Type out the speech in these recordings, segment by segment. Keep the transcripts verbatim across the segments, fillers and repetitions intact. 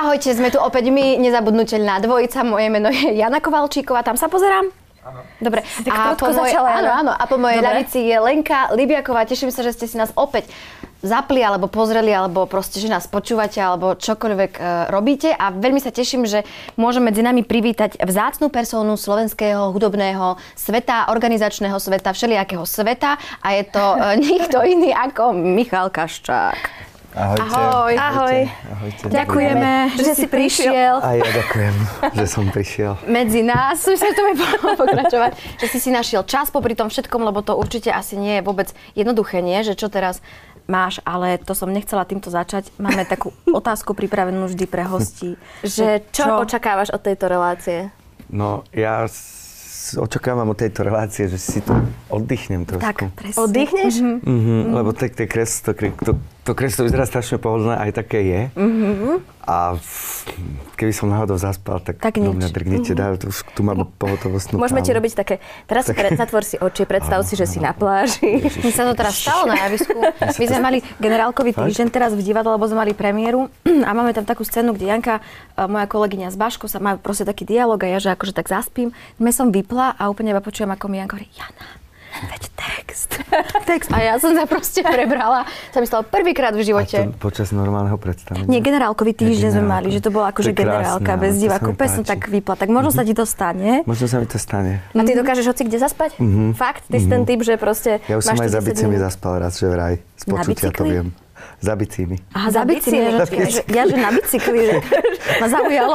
Ahojte, sme tu opäť my, nezabudnutelná dvojica. Moje meno je Jana Kovalčíková, tam sa pozerám. Áno. Dobre. A po, moje, áno, áno. a po mojej ľavici je Lenka Libiaková. Teším sa, že ste si nás opäť zapli, alebo pozreli, alebo proste, že nás počúvate, alebo čokoľvek e, robíte. A veľmi sa teším, že môžem medzi nami privítať vzácnu persónu slovenského hudobného sveta, organizačného sveta, všelijakého sveta. A je to e, nikto iný ako Michal Kaščák. Ahojte. Ahoj. Ahoj. Ahojte. Ďakujeme, že, že si prišiel. A ja ďakujem, že som prišiel. Medzi nás, už sa to bude pokračovať, že si si našiel čas popri tom všetkom, lebo to určite asi nie je vôbec jednoduché, nie? Že čo teraz máš, ale to som nechcela týmto začať. Máme takú otázku pripravenú vždy pre hostí. Že čo, čo očakávaš od tejto relácie? No, ja s- očakávam od tejto relácie, že si tu oddychnem trošku. Tak, presne. Oddychneš? Mhm, mm-hmm. Lebo tak tie kres, to, to, to kreslo vyzerá strašne pohodlné, aj také je. Mm-hmm. A keby som náhodou zaspal, tak, tak do mňa drgnite, mm-hmm. dá, tu, tu mám pohotovostnú Môžeme plánu. ti robiť také, teraz si pred, zatvor si oči, predstav si, že si na pláži. Mi sa to teraz stalo na javisku. My sme mali generálkový týždeň teraz v divadle, lebo sme mali premiéru a máme tam takú scénu, kde Janka, moja kolegyňa z Baško, sa má proste taký dialog a ja, že akože tak zaspím. My som vypla a úplne iba počujem, ako mi Janka hovorí, Jana, veď text. text. A ja som sa proste prebrala. Sa mi stalo prvýkrát v živote. A to počas normálneho predstavenia? Nie, generálkový týždeň sme mali, že to bola akože generálka bez divákov. Úplne som tak vypla. Tak možno mm-hmm. sa ti to stane. Možno sa mi to stane. A ty dokážeš hoci kde zaspať? Mm-hmm. Fakt? Ty mm-hmm. si ten typ, že proste Ja už som máš aj za desať bicími minút. zaspal raz, že vraj. Z počutia to viem. Za bicími. Aha, za bicími. Ja, že, ja, že na bicykli, že ma zaujalo.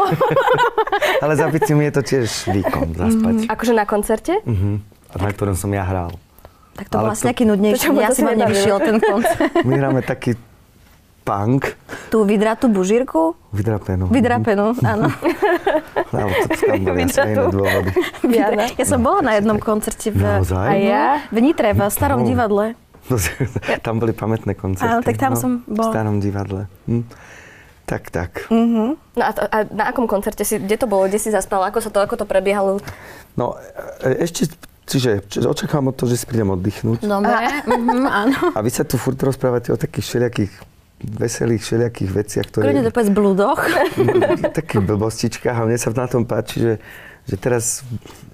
Ale za bicími je to tiež výkon zaspať. Mm-hmm. Akože na koncerte? Uh-huh. Na ktorom som ja hral. Tak to Ale bol vlastne to- nejaký nudnejší. To čo, Ja to si si mám nebavilo. nevyšiel ten koncert. My hráme taký punk. Tú vydratú bužírku. Vydrapenú. Vydrapenú, áno. Ale to tam boli asi iné dôvody. Jana. Ja som bola na jednom koncerte v, Naozaj? A ja? v Nitre, v starom No. divadle. Tam boli pamätné koncerty. Áno, tak tam som V bola. starom divadle. Hm. Tak, tak. Mhm. No a, to, a na akom koncerte si, kde to bolo, kde si zaspal, ako sa to, ako to prebiehalo? No, e- ešte, čiže čiže očakám od toho, že si prídem oddychnúť. Dobre, mhm, áno. A vy sa tu furt rozprávate o takých všelijakých veselých, všelijakých veciach, ktoré... Kľudne to povedz blúdoch. takých blbostičkách a mne sa na tom páči, že, že teraz...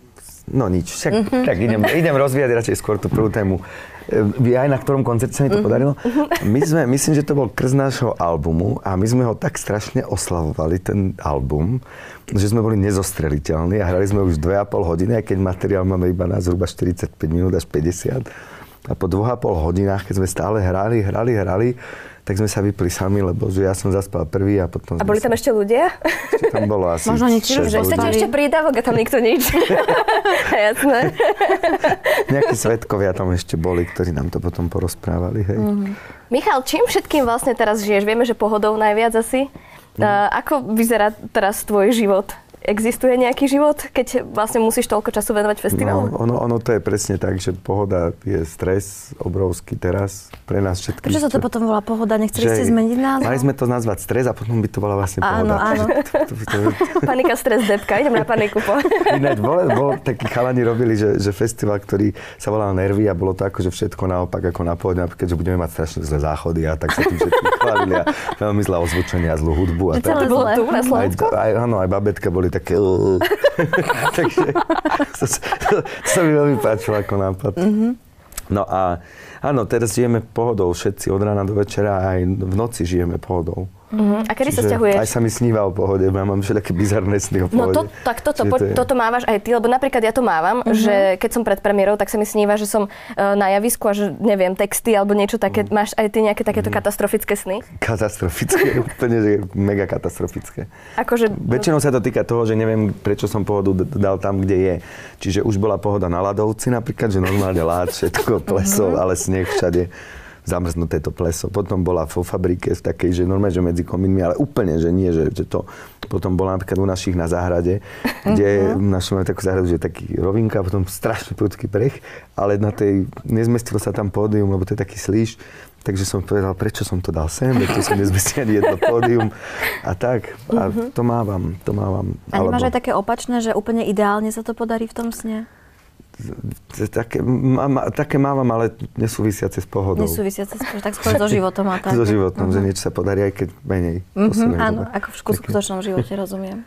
No nič, však mm-hmm. tak idem, idem rozvíjať radšej skôr tú prvú tému. E, Aj na ktorom koncerte sa mi to podarilo. My sme, myslím, že to bol krst nášho albumu a my sme ho tak strašne oslavovali, ten album, že sme boli nezostreliteľní a hrali sme už dve a pol hodiny, aj keď materiál máme iba na zhruba štyridsaťpäť minút až päťdesiat. A po dvoch a pol hodinách, keď sme stále hrali, hrali, hrali, tak sme sa vypli sami, lebo že ja som zaspal prvý a potom... A boli tam ešte ľudia? Ešte tam bolo asi Možno nič, šesť že ľudí. Chcete ešte prídavok a tam nikto nič. Jasné. Nejakí svedkovia tam ešte boli, ktorí nám to potom porozprávali, hej. Mm-hmm. Michal, čím všetkým vlastne teraz žiješ? Vieme, že pohodou najviac asi. Mm. Uh, ako vyzerá teraz tvoj život? Existuje nejaký život, keď vlastne musíš toľko času venovať festivalu? No, ono, ono to je presne tak, že pohoda je stres obrovský teraz pre nás všetkých. Prečo sa to potom volá pohoda? Nechceli ste zmeniť názov? Mali sme to nazvať stres a potom by to bola vlastne Áno, pohoda. áno. To, to, to, to, Panika, stres, depka. Idem na paniku. Po. Ináč, bol, bol, takí chalani robili, že, že festival, ktorý sa volal Nervy a bolo to akože všetko naopak ako na pohode, napríklad, že budeme mať strašne zlé záchody a tak sa tým všetkým chválili a veľmi zlé ozvučenia, zlú hudbu a Že tak. celé To bolo zlé. tu na Aj, Slovensku? aj, áno, aj babetka boli také... Takže to, to, to sa mi veľmi páčilo ako nápad. Mm-hmm. No a áno, teraz žijeme pohodou všetci od rána do večera a aj v noci žijeme pohodou. Uh-huh. A kedy sa Čiže sťahuješ? Aj sa mi sníva o pohode, ja mám všetké bizarné sny o No pohode. to, tak toto, Čiže po, to je- toto mávaš aj ty, lebo napríklad ja to mávam, uh-huh. že keď som pred premiérou, tak sa mi sníva, že som uh, na javisku a že neviem, texty alebo niečo také. Uh-huh. Máš aj ty nejaké takéto uh-huh. katastrofické sny? Katastrofické, úplne, že mega katastrofické. Akože... Väčšinou sa to týka toho, že neviem, prečo som pohodu d- dal tam, kde je. Čiže už bola pohoda na ľadovci napríklad, že normálne lád, všetko plesol, ale sneh všade. Zamrznuté to pleso. Potom bola vo fabrike v takej, že normálne, že medzi komínmi, ale úplne, že nie, že, že to... Potom bola napríklad u našich na záhrade, kde uh-huh. naši máme takú záhradu, že je taký rovinka, a potom strašne prudký breh, ale na tej, nezmestilo sa tam pódium, lebo to je taký slíš. Takže som povedal, prečo som to dal sem, veď tu sa nezmestí ani jedno pódium. A tak, a uh-huh. to mávam, to mávam. A nemáš aj také opačné, že úplne ideálne sa to podarí v tom sne? také, má, také mávam, ale nesúvisiace s pohodou. Nesúvisiace s pohodou, tak skôr so životom a tak. So životom, uh-huh. že niečo sa podarí, aj keď menej. Uh-huh. Áno, dobe. Ako v skutočnom živote, rozumiem.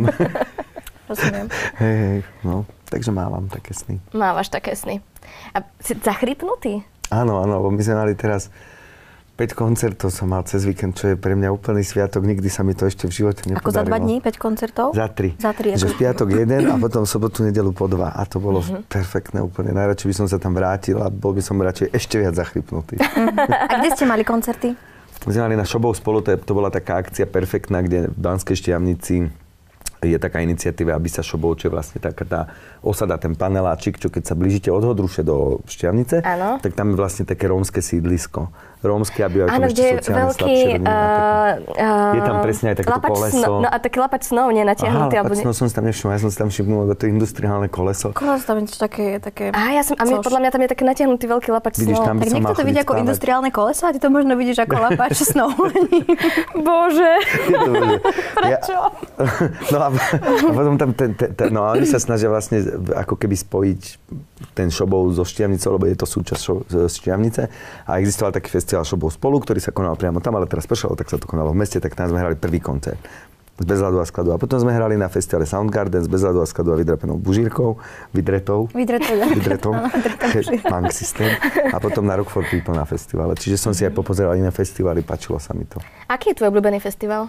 Rozumiem. Hej, hej, no, takže mávam také sny. Mávaš také sny. A si zachrypnutý? Áno, áno, my sme mali teraz päť koncertov som mal cez víkend, čo je pre mňa úplný sviatok. Nikdy sa mi to ešte v živote nepodarilo. Ako za dva dní, päť koncertov? Za tri. Za tri. Že v piatok jeden a potom v sobotu, nedeľu po dva. A to bolo uh-huh. perfektné úplne. Najradšej by som sa tam vrátil a bol by som radšej ešte viac zachrypnutý. Uh-huh. A kde ste mali koncerty? My sme mali na Šobov spolu, to, je, to bola taká akcia perfektná, kde v Banskej Štiavnici je taká iniciatíva, aby sa Šobov, čo je vlastne taká tá osada, ten paneláčik, čo keď sa blížite od Hodruše do Štiavnice, ano. Tak tam je vlastne také rómske sídlisko. Rómske, aby aj tam ešte sociálne slabšie rodiny. Uh, je tam presne aj takéto koleso. Sno, no a také lapač snov nenatiahnutý. Aha, lapač snov som si tam nevšimol, ja som si tam všimnul, lebo to je industriálne koleso. Koleso tam je také... také... Á, ja som, a mňa, podľa mňa tam je také natiahnutý veľký lapač snov. Vidíš, tam by tak som niekto to vidí ako stávať. Industriálne koleso a ty to možno vidíš ako lapač snov. Bože. Prečo? No a, a potom tam, ten, ten, ten, no a oni sa snažia vlastne ako keby spojiť ten Šobov so Štiavnicou, lebo je to súčasť šo, Štiavnice. A existoval taký festival Šobov spolu, ktorý sa konal priamo tam, ale teraz pršalo, tak sa to konalo v meste, tak tam sme hrali prvý koncert z Bez ľadu a skladu. A potom sme hrali na festivale Soundgarden z Bez ľadu a skladu a vydrapenou bužírkou, vydretou. Vydretou. Vydretou. Punk systém. A potom na Rock for People na festivale. Čiže som si aj popozeral iné festivaly, páčilo sa mi to. Aký je tvoj obľúbený festival?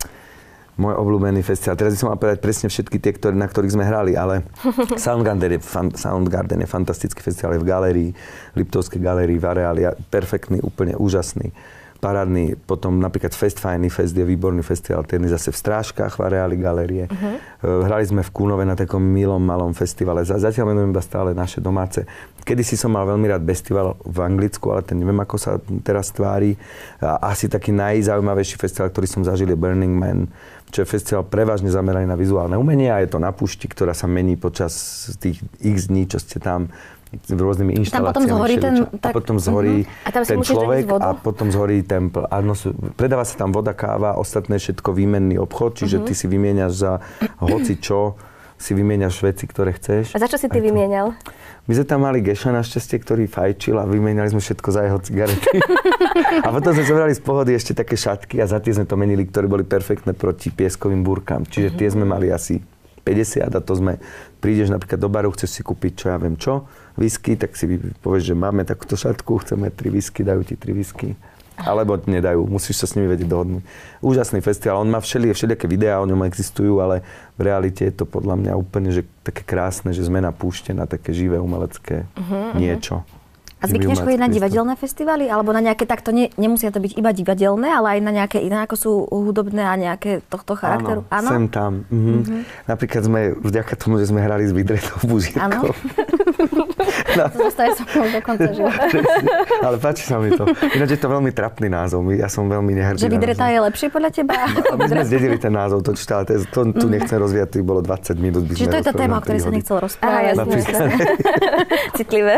Môj obľúbený festival. Teraz by som mal povedať presne všetky tie, ktoré, na ktorých sme hrali, ale Soundgarden je, fan, Soundgarden je fantastický festival, je v galérii, Liptovskej galérii v areáli, perfektný, úplne úžasný, parádny. Potom napríklad Fest Fajný Fest je výborný festival, ten je zase v Strážkach v areáli galérie. Uh-huh. Hrali sme v Kúnove na takom milom, malom festivale. Zatiaľ menujem iba stále naše domáce. Kedysi som mal veľmi rád festival v Anglicku, ale ten neviem, ako sa teraz tvári. A asi taký najzaujímavejší festival, ktorý som zažil, je Burning Man, čo je festival prevažne zameraný na vizuálne umenie a je to na púšti, ktorá sa mení počas tých x dní, čo ste tam rôznymi inštaláciami. Tam potom zhorí ten... Tak... A potom zhorí uh-huh. a ten človek a potom zhorí templ. A no, predáva sa tam voda, káva, ostatné všetko výmenný obchod, čiže uh-huh. ty si vymieňaš za hoci čo, si vymieňaš veci, ktoré chceš. A za čo si ty vymienial? My sme tam mali Geša našťastie, ktorý fajčil a vymieniali sme všetko za jeho cigarety. A potom sme zobrali z pohody ešte také šatky a za tie sme to menili, ktoré boli perfektné proti pieskovým búrkam. Čiže tie sme mali asi päťdesiat a to sme, prídeš napríklad do baru, chceš si kúpiť čo ja viem čo, whisky, tak si povieš, že máme takúto šatku, chceme tri whisky, dajú ti tri whisky. Alebo nedajú, musíš sa s nimi vedieť dohodnúť. Úžasný festival, on má všeli, všelijaké videá, o ňom existujú, ale v realite je to podľa mňa úplne že také krásne, že sme na púšte, na také živé umelecké uh-huh, niečo. A zvykneš chodiť na divadelné festivaly? Alebo na nejaké takto, nie, nemusia to byť iba divadelné, ale aj na nejaké iné, ako sú hudobné a nejaké tohto charakteru? Áno, sem tam. Mhm. Uh-huh. Napríklad sme, vďaka tomu, že sme hrali s Vydretou bužírkou. Áno. No. To zostaje so mnou do konca života. Ale páči sa mi to. Ináč je to veľmi trapný názov. Ja som veľmi nehrdý. Že Vydretá je lepšie podľa teba? No, my sme zdedili ten názov, to, ale to, to tu nechcem rozvíjať, to by bolo dvadsať minút. Čiže to je tá téma, o ktorej sa nechcel rozprávať. Citlivé.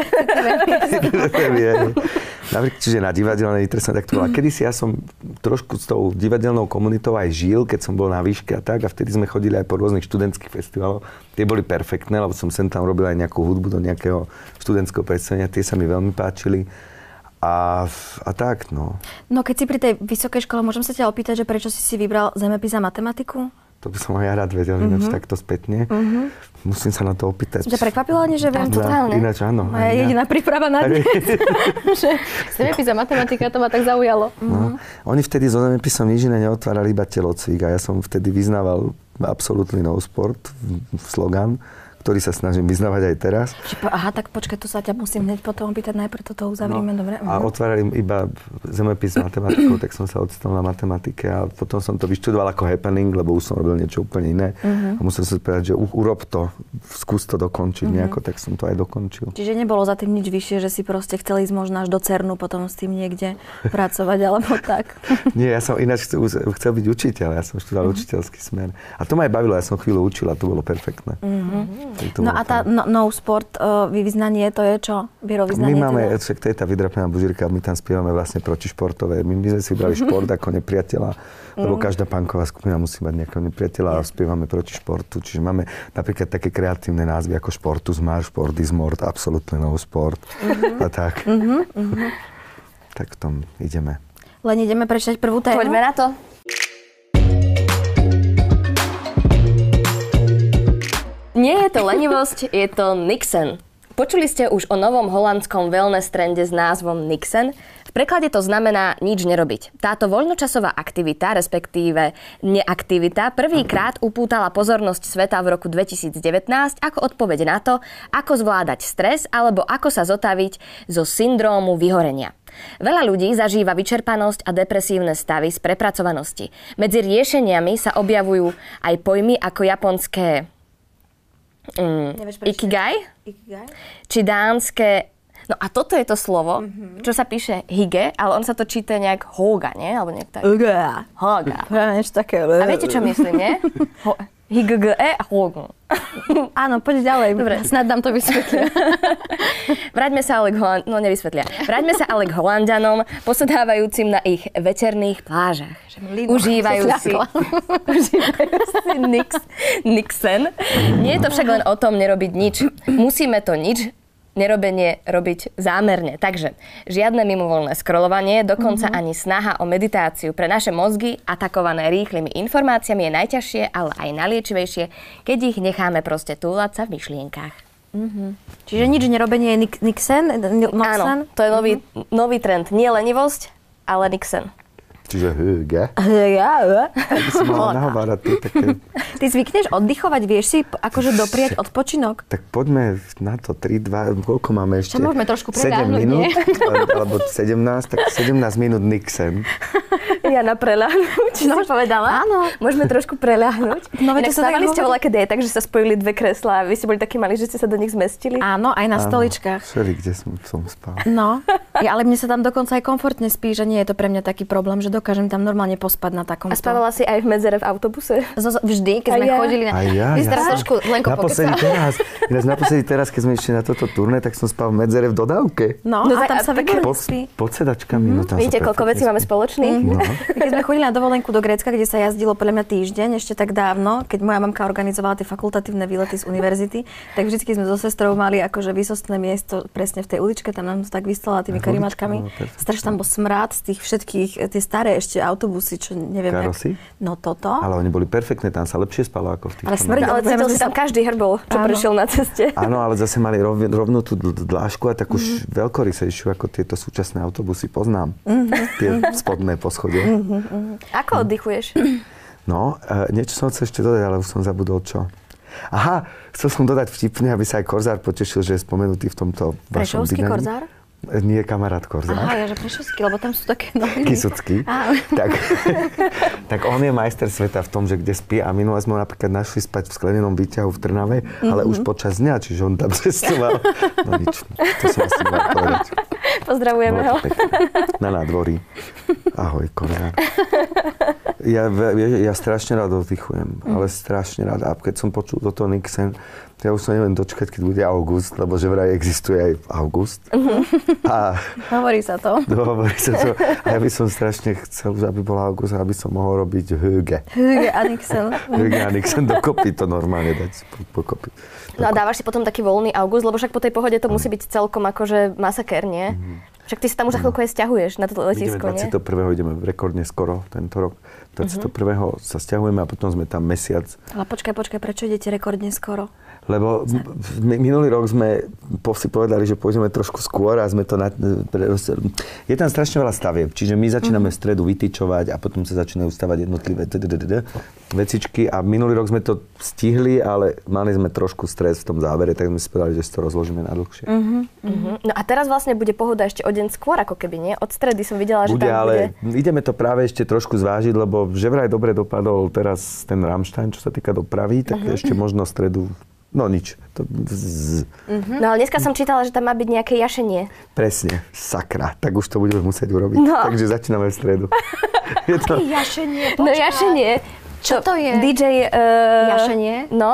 Napríklad, čiže na divadelnej interesné, tak to bola. Kedysi ja som trošku s tou divadelnou komunitou aj žil, keď som bol na výške a tak, a vtedy sme chodili aj po rôznych študentských festivaloch. Tie boli perfektné, lebo som sem tam robil aj nejakú hudbu do nejakého študentského predstavenia, tie sa mi veľmi páčili. A, a tak, no. No keď si pri tej vysokej škole, môžem sa ťa opýtať, že prečo si si vybral zemepis a matematiku? To by som aj ja rád vedel, uh-huh. ináč takto spätne. Uh-huh. Musím sa na to opýtať. Ťa prekvapilo ani, že viem totálne? Ináč áno. Moja jediná príprava na dnes. Že zemepis a matematika, to ma tak zaujalo. No. Uh-huh. Oni vtedy so zemepisom nič iné neotvárali, iba telocvik. A ja som vtedy vyznával absolútny no sport, slogan, ktorý sa snažím vyznávať aj teraz. Aha, tak počkaj, tu sa ťa musím hneď potom opýtať, najprv toto uzavrieme, no, dobre? A otvárali iba zemepis s matematikou, tak som sa odstol na matematike a potom som to vyštudoval ako happening, lebo už som robil niečo úplne iné. Uh-huh. A musel som si povedať, že urob to, skús to dokončiť uh-huh. nejako, tak som to aj dokončil. Čiže nebolo za tým nič vyššie, že si proste chcel ísť možno až do Cernu, potom s tým niekde pracovať, alebo tak? Nie, ja som ináč chcel, chcel byť učiteľ, ja som študoval uh-huh. učiteľský smer. A to ma aj bavilo, ja som chvíľu učil a to bolo perfektné. Uh-huh. No a tá no, no sport, uh, vyznanie, to je čo? Vierovyznanie? My máme, teda? však to je tá vydrapená bužírka, my tam spievame vlastne protišportové. My, my sme si vybrali šport ako nepriateľa, lebo každá punková skupina musí mať nejakého nepriateľa a spievame proti športu. Čiže máme napríklad také kreatívne názvy ako Športuzmar, Športizmort, Absolutne no sport a tak. Tak v tom ideme. Len ideme prečítať prvú tému? Poďme na to. Nie je to lenivosť, je to Niksen. Počuli ste už o novom holandskom wellness trende s názvom Niksen? V preklade to znamená nič nerobiť. Táto voľnočasová aktivita, respektíve neaktivita, prvýkrát upútala pozornosť sveta v roku dvetisícdevätnásť ako odpoveď na to, ako zvládať stres alebo ako sa zotaviť zo syndrómu vyhorenia. Veľa ľudí zažíva vyčerpanosť a depresívne stavy z prepracovanosti. Medzi riešeniami sa objavujú aj pojmy ako japonské Mm, ikigai? Ikigai? Či dánske... No a toto je to slovo, mm-hmm. čo sa píše hige, ale on sa to číta nejak hoga, nie? Alebo nejak tak. Hoga. Hoga. Také. A viete, čo myslím, nie? Ho- higge a hoga. Áno, poď ďalej. Dobre. Snad nám to vysvetlia. Vráťme sa ale k Holand... No, nevysvetlia. Vráťme sa ale k Holanďanom, posedávajúcim na ich večerných plážach. Užívajú si... Užívajú si nix, Niksen. Nie je to však len o tom nerobiť nič. Musíme to nič nerobenie robiť zámerne. Takže žiadne mimovoľné scrollovanie, dokonca mm-hmm. ani snaha o meditáciu. Pre naše mozgy, atakované rýchlymi informáciami, je najťažšie, ale aj naliečivejšie, keď ich necháme proste túlať sa v myšlienkach. Mm-hmm. Čiže nič nerobenie je nik- Niksen? Áno, to je nový, mm-hmm. nový trend. Nie lenivosť, ale Niksen. Čiže hüge. Hüge. By si mala nahovárať tie také... Ty zvykneš oddychovať, vieš si akože dopriať odpočinok? Tak poďme na to tri, dva, koľko máme ešte? Čo môžeme trošku sedem preľahnuť, minút, alebo sedemnásť, tak sedemnásť minút Niksen. Ja na preľahnuť, čo no, si povedala? Áno. Môžeme trošku preľahnuť. No, Inak stávali ste voľa, kedy je tak, že sa spojili dve kreslá a vy ste boli takí mali, že ste sa do nich zmestili? Áno, aj na Áno, stoličkách. Všeli, kde som, som spal. No, ja, ale mne sa tam dokonca aj komfortne spí, že nie je to pre mňa taký problém, že dokážem tam normálne pospať na takom. A spávala si aj v medzere v autobuse? Z- vždy, keď sme ja. chodili na... Aj ja, Vy ste teraz ja trošku Lenko naposledy teraz, naposledy teraz, keď sme išli na toto turné, tak som spal v medzere v dodávke. No, no a tam sa výborne pod, spí. Pod sedačkami. Mm-hmm. No, tam Vidíte, koľko vecí máme spoločných? No. Keď sme chodili na dovolenku do Grécka, kde sa jazdilo podľa mňa týždeň, ešte tak dávno, keď moja mamka organizovala tie fakultatívne výlety z univerzity, tak vždy sme so sestrou mali akože výsostné miesto presne v tej uličke, tam nám to tak vystala tými karimatkami. Strašne tam bol smrad z tých všetkých, tie staré ešte autobusy, čo neviem. Karosy? Jak... No toto. Ale oni boli perfektné, tam sa lepšie spalo ako v tých. Ale smrť, ale cítil si tam každý hrbol, čo áno. prešiel na ceste. Áno, ale zase mali rov, rovnú tú dlážku a takú mm-hmm. veľkorysejšiu, ako tieto súčasné autobusy poznám. Mm-hmm. Tie spodné poschodie. Mm-hmm. Ako oddychuješ? No, e, niečo som chcel ešte dodať, ale už som zabudol čo. Aha, chcel som dodať vtipne, aby sa aj Korzár potešil, že je spomenutý v tomto vašom Prešovský Korzár? Nie, kamarát Korzár. Aha, ja, že Prešovský, lebo tam sú také noviny. Kisucký. tak, tak on je majster sveta v tom, že kde spí a minule sme ho napríklad našli spať v sklenenom výťahu v Trnave, mm-hmm. ale už počas dňa, čiže on tam cestoval. No nič, to som asi mal povedať. Pozdravujeme ho. Na nádvorí. Ahoj, Korzár. Ja, ja, ja strašne rád oddychujem, mm. ale strašne rád. A keď som počul toto Niksen, ja už sa neviem dočkať, keď bude august, lebo že vraj existuje aj august. Mm-hmm. A hovorí sa to. Hovorí sa to. A ja by som strašne chcel, aby bol august, aby som mohol robiť hüge. Hüge a Niksen. Hüge a Niksen dokopy to normálne dať pokopy. No a dávaš si potom taký voľný august, lebo však po tej pohode to mm. musí byť celkom akože masakér, nie? Mm. Však ty sa tam už za chvíľku aj sťahuješ na to letisko, nie? dvadsiateho prvého ideme rekordne skoro tento rok. dvadsiateho prvého sa sťahujeme a potom sme tam mesiac. Ale počkaj, počkaj, prečo idete rekordne skoro? Lebo minulý rok sme si povedali, že pôjdeme trošku skôr a sme to... Na, je tam strašne veľa stavieb, čiže my začíname v stredu vytyčovať a potom sa začínajú stavať jednotlivé vecičky a minulý rok sme to stihli, ale mali sme trošku stres v tom závere, tak sme si povedali, že si to rozložíme na dlhšie. Uh-huh, uh-huh. No a teraz vlastne bude pohoda ešte o deň skôr, ako keby, nie? Od stredy som videla, že bude, tam ale bude... ideme to práve ešte trošku zvážiť, lebo že vraj dobre dopadol teraz ten Rammstein, čo sa týka dopravy, tak uh-huh. ešte možno stredu. No nič. To... Uh-huh. No ale dneska som čítala, že tam má byť nejaké jašenie. Presne. Sakra. Tak už to budeme musieť urobiť. No. Takže začíname v stredu. Je to... Jašenie? Počkaj. No jašenie. Čo to je? dý džej... Uh... Jašenie? No.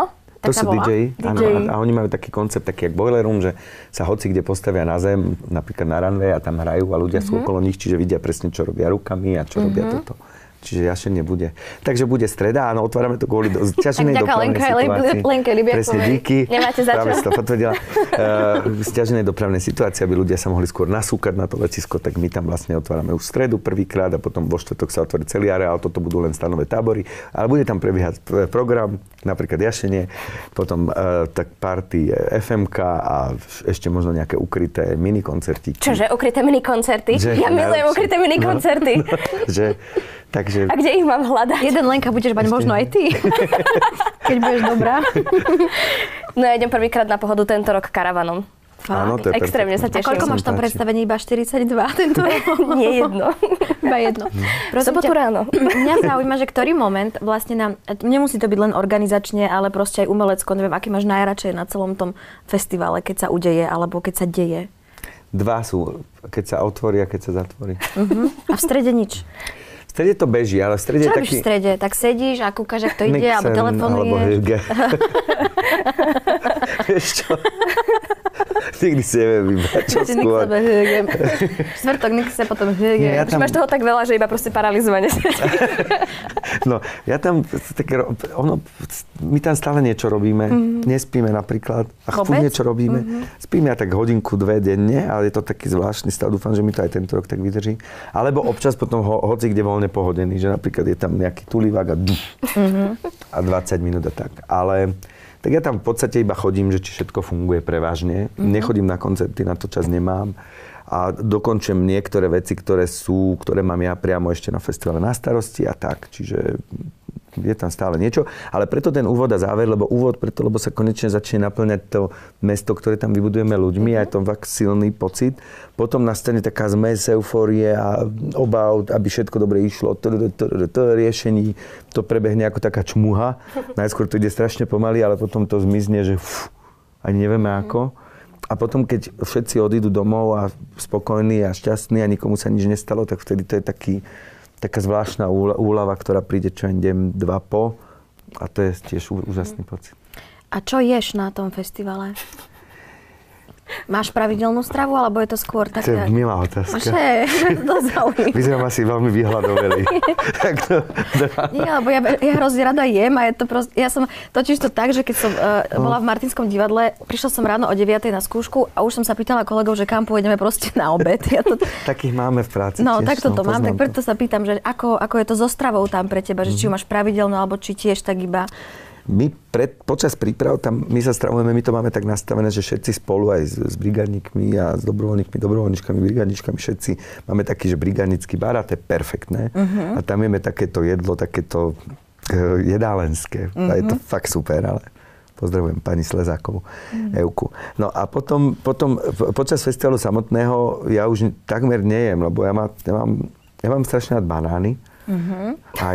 To sú dí džeji, áno, a, a oni majú taký koncept, taký jak Boiler Room, že sa hoci kde postavia na zem, napríklad na runway a tam hrajú a ľudia mm-hmm. sú okolo nich, čiže vidia presne, čo robia rukami a čo mm-hmm. robia toto. Čiže Jašen nebude. Takže bude streda, áno, otvárame to kvôli do sťaženej dopravnej situácii. Lenke Libiakovej. Presne, díky. Nemáte za čo. Práve si to potvrdila. Uh, sťaženej dopravnej situácii, aby ľudia sa mohli skôr nasúkať na to letisko, tak my tam vlastne otvárame už stredu prvýkrát a potom vo štvrtok sa otvorí celý areál, toto budú len stanové tábory, ale bude tam prebiehať program, napríklad Jašenie, potom uh, tak party ef em ká a ešte možno nejaké ukryté minikoncertíky. Čože, ukryté minikoncerty? Ja milujem ukryté minikoncerty. No, no, že, takže... A kde ich mám hľadať? Jeden, Lenka, budeš mať možno aj ty. Keď budeš dobrá. No ja idem prvýkrát na Pohodu tento rok karavanom. Áno, to je extrémne sa teším. A koľko máš tam predstavení? Iba štyridsaťdva tento rok? Nie jedno. Iba jedno. Sobotu ráno. Mňa zaujíma, že ktorý moment vlastne nám, nemusí to byť len organizačne, ale proste aj umelecko, neviem, aký máš najradšej na celom tom festivale, keď sa udeje, alebo keď sa deje? Dva sú, keď sa otvorí a keď sa zatvorí. Uh-huh. A v strede nič? V strede to beží, ale v strede čo je taký... Čo robíš v strede? Tak sedíš a kúkaš, ak to ide, Nixon, alebo telefonuješ? alebo Hüge. Vieš čo? Nikdy si neviem vybrať, čo skôr. Štvrtok Nixon, potom Hüge. Ja tam... Máš toho tak veľa, že iba proste paralizovanie. No, ja tam také... Ono, my tam stále niečo robíme. Mm-hmm. Nespíme napríklad. A chvíľu niečo robíme. Mm-hmm. Spíme ja tak hodinku, dve denne, ale je to taký zvláštny stav. Dúfam, že mi to aj tento rok tak vydrží. Alebo občas potom ho, hoci kde voľne pohodený, že napríklad je tam nejaký tulivák a mm-hmm. a dvadsať minút a tak. Ale tak ja tam v podstate iba chodím, že či všetko funguje prevažne. Mm-hmm. Nechodím na koncerty, na to čas nemám. A dokončujem niektoré veci, ktoré sú, ktoré mám ja priamo ešte na festivale na starosti a tak. Čiže je tam stále niečo. Ale preto ten úvod a záver, lebo úvod preto, lebo sa konečne začne naplňať to mesto, ktoré tam vybudujeme ľuďmi. Mm-hmm. A je to fakt silný pocit. Potom nastane taká zmes eufórie a obav, aby všetko dobre išlo. To riešení, to prebehne ako taká čmuha. Najskôr to ide strašne pomaly, ale potom to zmizne, že fú, ani nevieme ako. A potom, keď všetci odídu domov a spokojní a šťastní a nikomu sa nič nestalo, tak vtedy to je taký, taká zvláštna úľava, ktorá príde čo aj deň, dva po. A to je tiež úžasný pocit. A čo ješ na tom festivale? Máš pravidelnú stravu, alebo je to skôr také... To je milá otázka. Máš, to zaujímavé. My sme asi veľmi vyhľadovali. Nie, lebo ja, ja hrozne rada jem a je to proste... Ja som totiž to tak, že keď som uh, bola v Martinskom divadle, prišla som ráno o deviatej na skúšku a už som sa pýtala kolegov, že kam pôjdeme proste na obed. Ja to... Takých máme v práci No, tiež, tak toto no, mám, tak preto sa pýtam, že ako, ako je to so stravou tam pre teba, že či ju máš pravidelnú, alebo či tiež tak iba... My pred, počas príprav, tam my sa stravujeme, my to máme tak nastavené, že všetci spolu aj s, s brigádnikmi a s dobrovoľníkmi, dobrovoľníčkami, brigádničkami, všetci máme taký, že brigádnický bar a to je perfektné. Uh-huh. A tam jeme takéto jedlo, takéto uh, jedálenské. Uh-huh. A je to fakt super, ale pozdravujem pani Slezákovú, uh-huh. Evku. No a potom, potom počas festivalu samotného ja už takmer nejem, lebo ja, má, ja, mám, ja mám strašne rád banány. Uh-huh. Aj...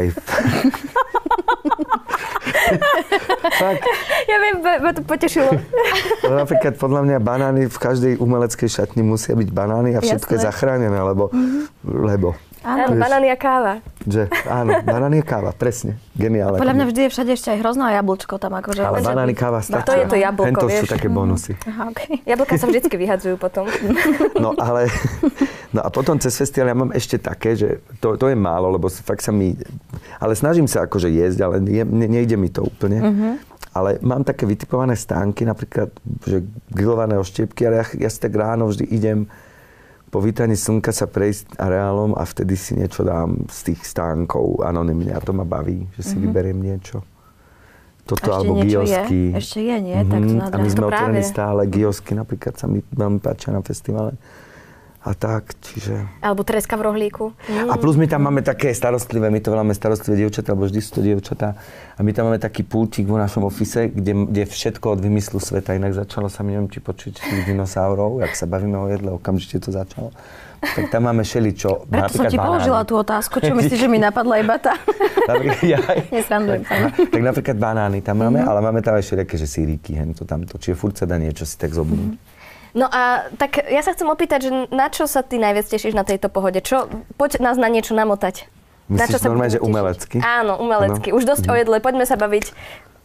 Tak. Ja viem, ma to potešilo. Napríklad podľa mňa banány v každej umeleckej šatni musia byť banány a všetko Jasné. Je zachránené, lebo... Mm-hmm. lebo áno, banány a káva. Že, áno, banány a káva, presne. Geniálne. Podľa mňa vždy je všade ešte aj hrozno a jablčko tam akože... Ale banány, káva stačia. To je to jablko, Hento vieš. sú také bonusy. Aha, okay. Jablka sa vždycky vyhadzujú potom. No ale... No a potom cez festival ja mám ešte také, že to, to je málo, lebo fakt sa mi... Ale snažím sa akože jesť, ale ne, ne, nejde mi to úplne. Mm-hmm. Ale mám také vytipované stánky, napríklad, že grillované oštiepky, ale ja, ja si tak ráno vždy idem po vítaní slnka sa prejsť areálom a vtedy si niečo dám z tých stánkov anonymne a to ma baví, že si mm-hmm. vyberiem niečo. Toto alebo giosky. Je? Ešte je, nie? Mm-hmm. Tak to a my sme otvorení stále. Giosky napríklad sa mi veľmi páčia na festivale. A tak, čiže... Alebo treska v rohlíku. Mm. A plus my tam máme také starostlivé, my to voláme starostlivé dievčatá, alebo vždy sú to dievčatá. A my tam máme taký pultík vo našom office, kde, kde všetko od vymyslu sveta. Inak začalo sa, neviem, či počuť dinosaurov, jak sa bavíme o jedle, okamžite to začalo. Tak tam máme šeličo. Preto som ti banány. Položila tú otázku, čo myslíš, že mi napadla iba tá? Nesrandujem sa. Tak napríklad banány tam máme, mm-hmm. ale máme tam aj všelijaké, že síríky, hento tamto. Čiže furt sa dá niečo si tak zobnúť. Mm-hmm. No a tak ja sa chcem opýtať, že na čo sa ty najviac tešíš na tejto pohode? Čo, poď nás na niečo namotať. Myslíš normálne, že umelecky? Áno, umelecky. Ano. Už dosť mm. o jedle, poďme sa baviť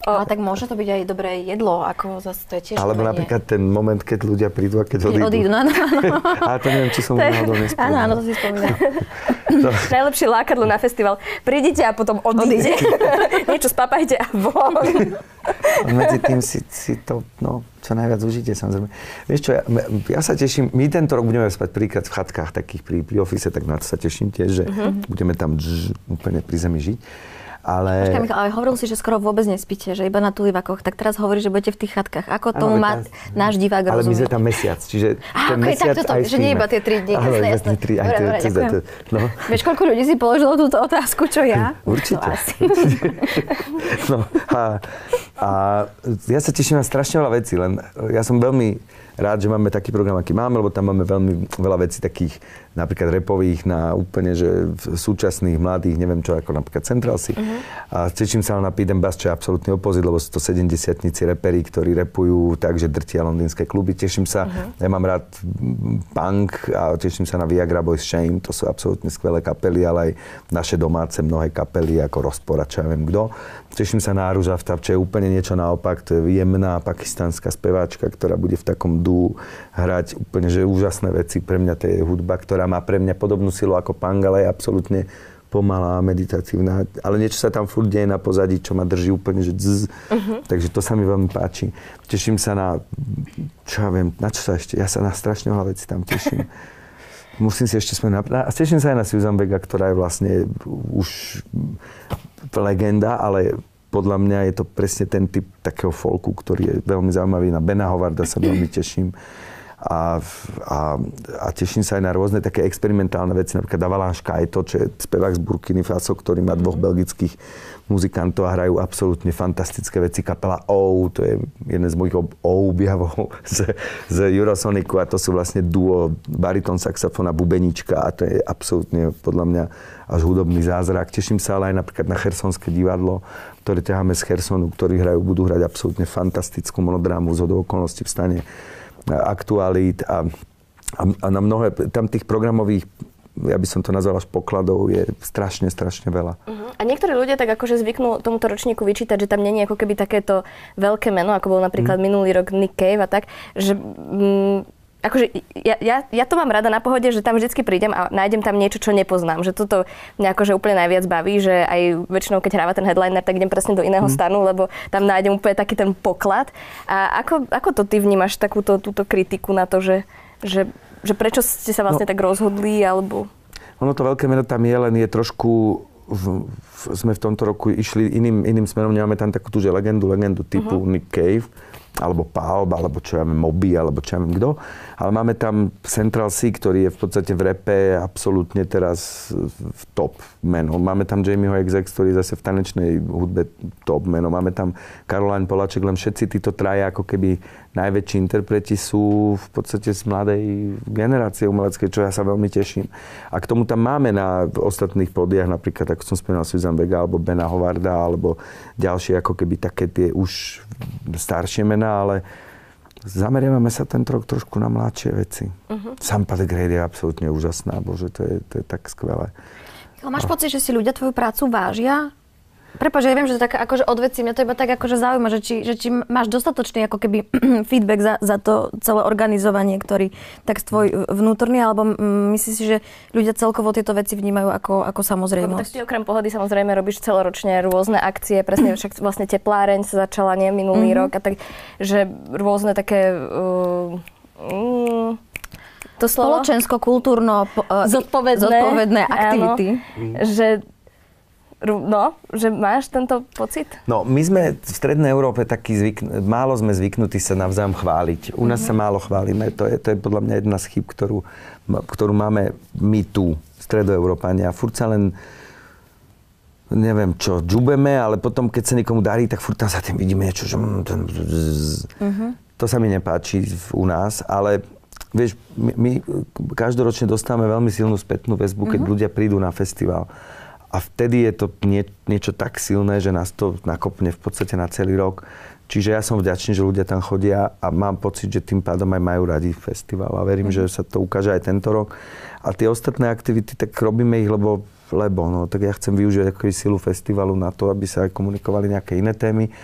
Ale tak môže to byť aj dobré jedlo, ako zase to je tiež Alebo umenie. napríklad ten moment, keď ľudia prídu a keď odídu. Odídu, áno, áno. Ale to neviem, či som náhodou nespomínal. Áno, áno, to si spomínal. Najlepšie lákadlo na festival. Prídite a potom odídete. Niečo spapajte a von. Medzi tým si, si to, no, čo najviac užite, samozrejme. Vieš čo, ja, ja sa teším, my tento rok budeme spať príklad v chatkách takých pri, pri office, tak na to sa teším tiež, že uh-huh. budeme tam dž, úplne pri zemi žiť. Ale... Počkaj, Michal, ale hovoril si, že skoro vôbec nespíte, že iba na tulivakoch, tak teraz hovorí, že budete v tých chatkách. Ako tomu ano, má teraz, náš divák rozumieť? Ale my sme tam mesiac, čiže ten okay, mesiac to, aj že nie iba tie tri dní, jasné, jasné, jasné. Tri, aj dobre, dobre, ďakujem. No. Vieš, koľko ľudí si položilo túto otázku, čo ja? Určite. No, asi. no, a, a ja sa teším na strašne veľa vecí, len ja som veľmi rád, že máme taký program, aký máme, lebo tam máme veľmi veľa vecí takých napríklad rapových na úplne, že súčasných, mladých, neviem čo, ako napríklad Centralsy. Uh-huh. A teším sa na Pete and Buzz, čo je absolútny opozit, lebo sú to sedemdesiatnici reperi, ktorí repujú tak, že drtia londýnske kluby. Teším sa, uh-huh. ja mám rád punk a teším sa na Viagra Boys Shame, to sú absolútne skvelé kapely, ale aj naše domáce mnohé kapely, ako Rozpor a čo ja viem kto. Teším sa na Aruža Vtav, čo je úplne niečo naopak, to je jemná pakistánska speváčka, ktorá bude v takom dú hrať úplne, že úžasné veci. Pre mňa to je hudba, ktorá má pre mňa podobnú silu ako punk, ale je absolútne pomalá, meditatívna. Ale niečo sa tam furt deje na pozadí, čo ma drží úplne, že dzz. Uh-huh. Takže to sa mi veľmi páči. Teším sa na, čo ja viem, na čo sa ešte, ja sa na strašne veľa vecí tam teším. Musím si ešte spomenúť. A teším sa aj na Susan Vega, ktorá je vlastne už legenda, ale podľa mňa je to presne ten typ takého folku, ktorý je veľmi zaujímavý. Na Bena Howarda sa veľmi teším. A, a, a teším sa aj na rôzne také experimentálne veci, napríklad Avalanche Kaito, čo je spevák z Burkiny Faso, ktorý má dvoch belgických muzikantov a hrajú absolútne fantastické veci. Kapela O, to je jeden z mojich objavov z, z Eurosonicu a to sú vlastne duo baritón, saxofón a bubenička a to je absolútne podľa mňa až hudobný zázrak. Teším sa ale aj napríklad na Chersonské divadlo, ktoré ťaháme z Chersonu, ktorí hrajú, budú hrať absolútne fantastickú monodrámu z okolností v stane aktualít a, a, a na mnohé, tam tých programových, ja by som to nazval až pokladov, je strašne, strašne veľa. Uh-huh. A niektorí ľudia tak akože zvyknú tomuto ročníku vyčítať, že tam nie je ako keby takéto veľké meno, ako bol napríklad mm. minulý rok Nick Cave a tak, že mm, akože ja, ja, ja to mám rada na pohode, že tam vždycky prídem a nájdem tam niečo, čo nepoznám. Že toto mňa akože úplne najviac baví, že aj väčšinou, keď hráva ten headliner, tak idem presne do iného mm. stanu, lebo tam nájdem úplne taký ten poklad. A ako, ako to ty vnímaš takúto túto kritiku na to, že, že, že prečo ste sa vlastne no, tak rozhodli, alebo... Ono to veľké meno tam je, len je trošku... V, v, sme v tomto roku išli iným, iným smerom, nemáme tam takú tú, že legendu, legendu typu uh-huh. Nick Cave, alebo Palb, alebo čo ja viem, Moby, alebo čo ja viem kto. Ale máme tam Centralsy, ktorý je v podstate v rape absolútne teraz v top meno. Máme tam Jamieho iks iks, ktorý je zase v tanečnej hudbe top meno. Máme tam Caroline Polachek, len všetci títo traja ako keby najväčší interpreti sú v podstate z mladej generácie umeleckej, čo ja sa veľmi teším. A k tomu tam máme na ostatných pódiach, napríklad, ako som spomínal, Susan Vega, alebo Bena Howarda, alebo ďalšie ako keby také tie už staršie mená, ale zameriavame sa tento rok trošku na mladšie veci. Uh-huh. Sampa de Grey je absolútne úžasná, bože, to je, to je tak skvelé. Máš pocit, že si ľudia tvoju prácu vážia? Prepáč, ja viem, že to tak akože odveci, mňa to iba tak akože zaujíma, že či, že či máš dostatočný ako keby feedback za, za to celé organizovanie, ktorý tak tvoj vnútorný, alebo myslíš si, že ľudia celkovo tieto veci vnímajú ako, ako samozrejmosť? Tak ty okrem pohody samozrejme robíš celoročne rôzne akcie, presne však vlastne tepláreň sa začala nie minulý mm-hmm. rok a tak, že rôzne také... Uh, mm, to slovo? Spoločensko-kultúrno uh, zodpovedné, zodpovedné aktivity. Áno, že No, že máš tento pocit? No, my sme v Strednej Európe taký zvyknutí, málo sme zvyknutí sa navzájom chváliť. U nás mm-hmm. sa málo chválime. To je, to je podľa mňa jedna z chyb, ktorú, ktorú máme my tu, Stredoeurópania. Furt sa len, neviem čo, džubeme, ale potom, keď sa niekomu darí, tak furt tam za tým vidíme niečo, že... Mm-hmm. To sa mi nepáči u nás, ale vieš, my, my každoročne dostávame veľmi silnú spätnú väzbu, keď mm-hmm. ľudia prídu na festival. A vtedy je to nie, niečo tak silné, že nás to nakopne v podstate na celý rok. Čiže ja som vďačný, že ľudia tam chodia a mám pocit, že tým pádom aj majú radi festival. A verím, mm. že sa to ukáže aj tento rok. A tie ostatné aktivity, tak robíme ich, lebo, lebo no, tak ja chcem využiť ako silu festivalu na to, aby sa aj komunikovali nejaké iné témy.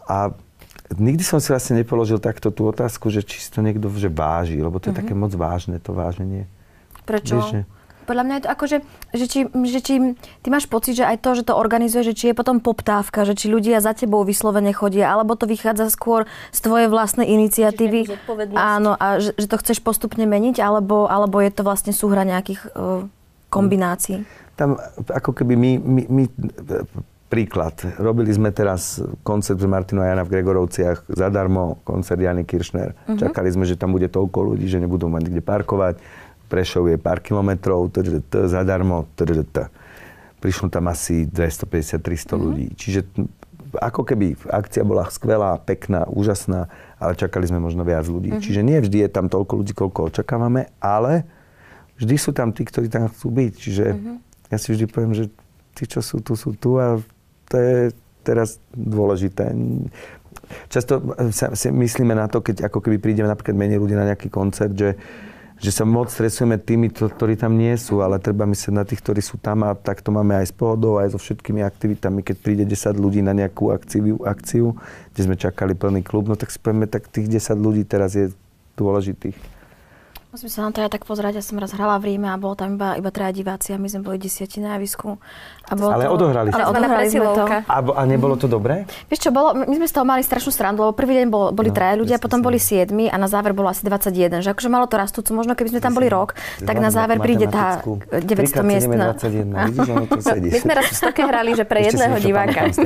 A nikdy som si vlastne nepoložil takto tú otázku, že či si to niekto že váži, lebo to je mm-hmm. také moc vážne, to váženie. Prečo? Vieš, že... Podľa mňa je to ako, že, že, či, že či ty máš pocit, že aj to, že to organizuje, že či je potom poptávka, že či ľudia za tebou vyslovene chodia, alebo to vychádza skôr z tvojej vlastnej iniciatívy. Áno, a že, že to chceš postupne meniť, alebo, alebo je to vlastne súhra nejakých uh, kombinácií? Tam ako keby my, my, my príklad. Robili sme teraz koncert pre Martinu a Jana v Gregorovciach zadarmo, koncert Jany Kiršner. Uh-huh. Čakali sme, že tam bude toľko ľudí, že nebudú mať kde parkovať. Prešov je pár kilometrov, zadarmo, prišlo tam asi dvestopäťdesiat tristo mm-hmm. ľudí. Čiže ako keby akcia bola skvelá, pekná, úžasná, ale čakali sme možno viac ľudí. Mm-hmm. Čiže nie vždy je tam toľko ľudí, koľko očakávame, ale vždy sú tam tí, ktorí tam chcú byť. Čiže mm-hmm. ja si vždy poviem, že tí, čo sú tu, sú tu a to je teraz dôležité. Často si myslíme na to, keď ako keby prídeme napríklad menej ľudí na nejaký koncert, že že sa moc stresujeme tými, ktorí tam nie sú, ale treba myslieť na tých, ktorí sú tam a tak to máme aj s pohodou, aj so všetkými aktivitami. Keď príde desať ľudí na nejakú akciu, akciu, kde sme čakali plný klub, no tak si povieme, tak tých desať ľudí teraz je dôležitých. Musím sa na to aj tak pozerať. Ja som raz hrala v Ríme a bolo tam iba, iba traja diváci a my sme boli desiatí na javisku. A bolo ale to, odohrali ste. Ale odohrali sme to. A, a nebolo to dobré? Vieš čo, bolo, my sme z toho mali strašnú srandu, lebo prvý deň bol, boli no, traja ľudia, potom boli siedmi a na záver bolo asi dvadsaťjeden. Že akože malo to rastúco, možno keby sme tam boli rok, tak na záver príde tá deväťsto miestna. My sme raz v Stoke hrali, že pre jedného diváka.